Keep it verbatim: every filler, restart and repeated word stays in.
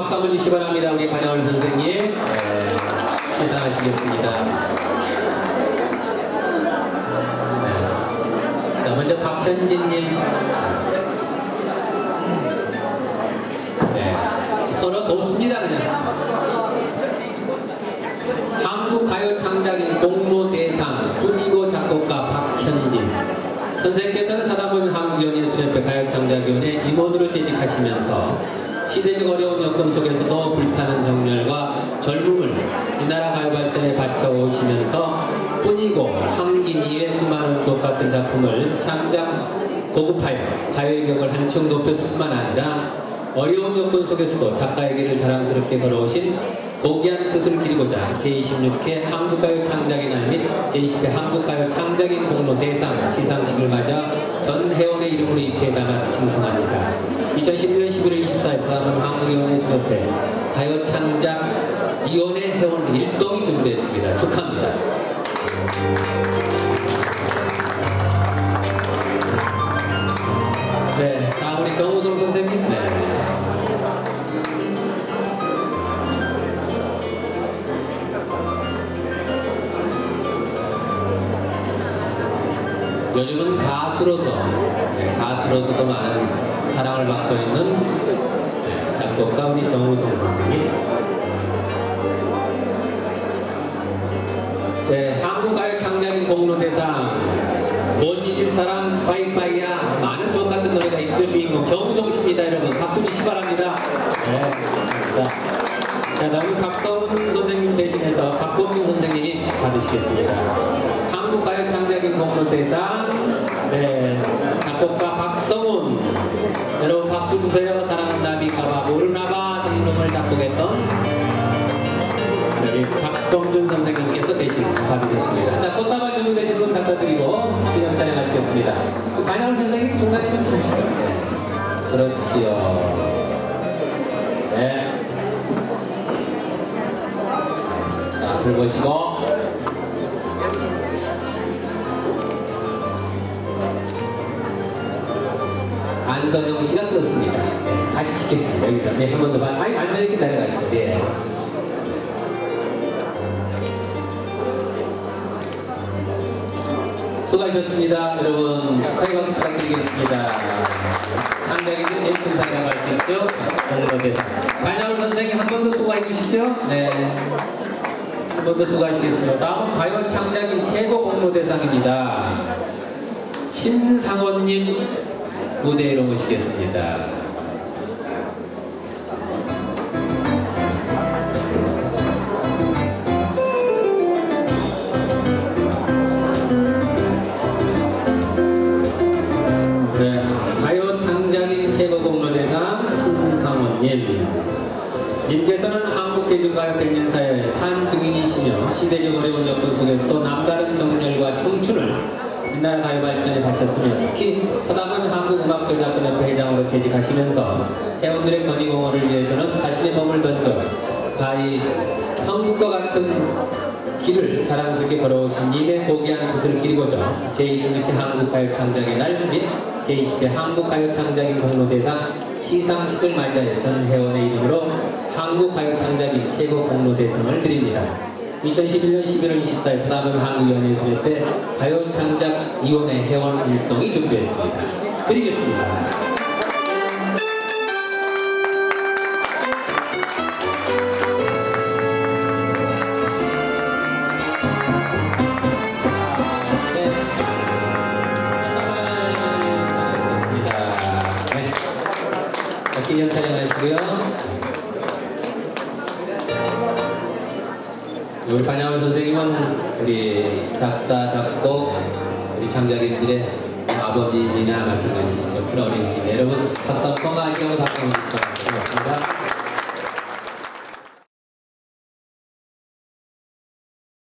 박수 한번 주시기 바랍니다. 우리 반야월 선생님. 네, 시상하시겠습니다. 네. 자, 먼저 박현진님. 네, 서로 돕습니다, 그냥. 한국가요창작인 공모대상 뿐이고 작곡가 박현진 선생님께서는 사단법인 한국연예술협회 가요창작위원회 임원으로 재직하시면서 시대적 어려운 여건 속에서도 불타는 정열과 젊음을 이 나라 가요 발전에 바쳐오시면서 뿐이고 황진 이외 수많은 주옥같은 작품을 창작 고급하여 가요의 격을 한층 높였을 뿐만 아니라 어려운 여건 속에서도 작가의 길을 자랑스럽게 걸어오신 고귀한 뜻을 기리고자 제이십육 회 한국가요 창작의 날 및 제이십 회 한국가요 창작인 공로 대상 시상식을 맞아 전 회원의 이름으로 입회에 담아 칭송합니다. 이천십일 년 십일월 이십사일 사단법인 한국연예술협회 가요 창작 위원회 회원 일동이 준비했습니다. 축하합니다. 네, 다음 우리 정우성 선생님. 네. 요즘은 가수로서, 네, 가수로서도 많은 사랑을 받고 있는 네, 작곡가 우리 정우성 선생님. 네, 한국가요 창작인 공로대상 못 잊을 사람 빠이빠이야 많은 주옥 같은 노래가 있죠. 주인공 정우성 씨입니다. 여러분 박수 주시기 바랍니다. 네, 감사합니다. 자, 다음은 박성훈 선생님 대신해서 박범민 선생님이 받으시겠습니다. 한국가요 창작인 공로대상 네, 작곡가 박성훈 여러분 박수 주세요. 사랑은 나비가봐 모르나봐 등등을 작곡했던 여기 박동준 선생님께서 대신 받으셨습니다. 자, 꽃다발 준비되신 분 갖다 드리고 기념 촬영하시겠습니다. 반야월 선생님 중간에 좀 서시죠. 네. 그렇지요. 네. 자, 앞을 보시고 안선영 씨가 그렇습니다. 네, 다시 찍겠습니다. 여기서 네, 한 번 더 봐. 아니, 안선영 씨 내려가시고. 네. 수고하셨습니다. 여러분 축하의 박수 부탁드리겠습니다. 창작에서 제일 큰 상이라고 할 수 있죠. 공로대상. 반야월 선생님 한 번 더 수고해 주시죠. 네. 한 번 더 수고하시겠습니다. 다음은 가요 창작인 최고 공로대상입니다. 신상원님 무대로 모시겠습니다. 네, 가요 창작인 최고 공로대상 신상원님. 님께서는 한국 대중가요 백 년 사의 산 증인이시며 시대적 어려운 여건 속에서도 남다른 정열과 청춘을 우리나라 가요 발전에 바쳤으며 특히 사단법인 한국음악저작권협회 회장으로 재직하시면서 회원들의 권익옹호를 위해서는 자신의 몸을 던져 가히 한국과 같은 길을 자랑스럽게 걸어오신 님의 고귀한 뜻을 기리고자 제이십육 회 한국가요 창작의 날 및 제이십 회 한국가요 창작인 공로대상 시상식을 맞이하여 전 회원의 이름으로 한국가요 창작인 최고 공로대상을 드립니다. 이천십일 년 십일월 이십사일 사단법인 한국연예술협회 가요창작위원회 회원 일동이 준비했습니다. 드리겠습니다. 기념 촬영하시고요. 우리 반야월 선생님은 우리 작사, 작곡, 우리 창작인들의 아버님이나 마찬가지시죠. 그런 어린이 여러분 박수 한번 건강하시고 박수 한번 주시기 바랍니다.